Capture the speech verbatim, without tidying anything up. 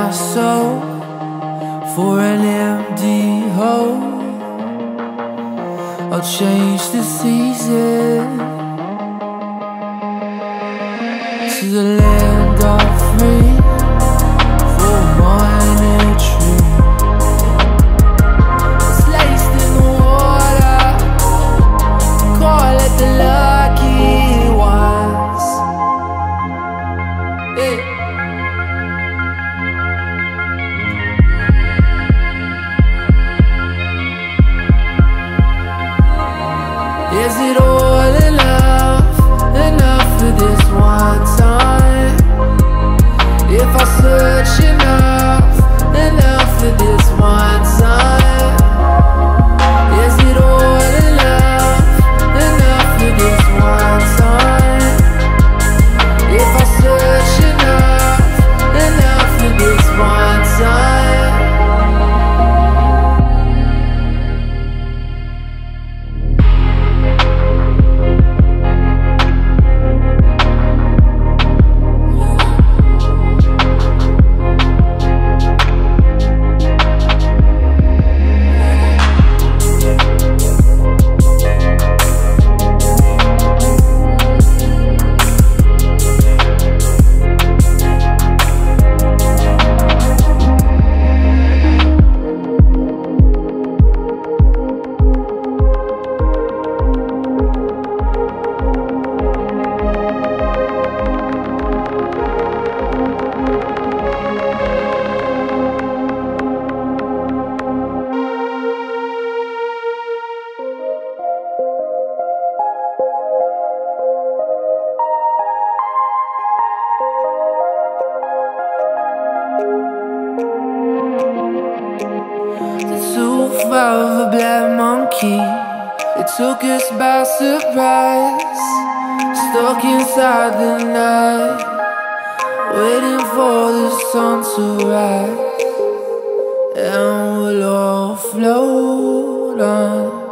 my soul for an empty hole. I'll change the season to the land of free for minor tree. It's laced in the water, call it the lucky ones. Hey. Is it all enough, enough for this one time? If I search enough, enough for this one time? Is it all enough, enough for this one time? If I search enough, enough for this one time? Of a black monkey, it took us by surprise. Stuck inside the night, waiting for the sun to rise, and we'll all float on.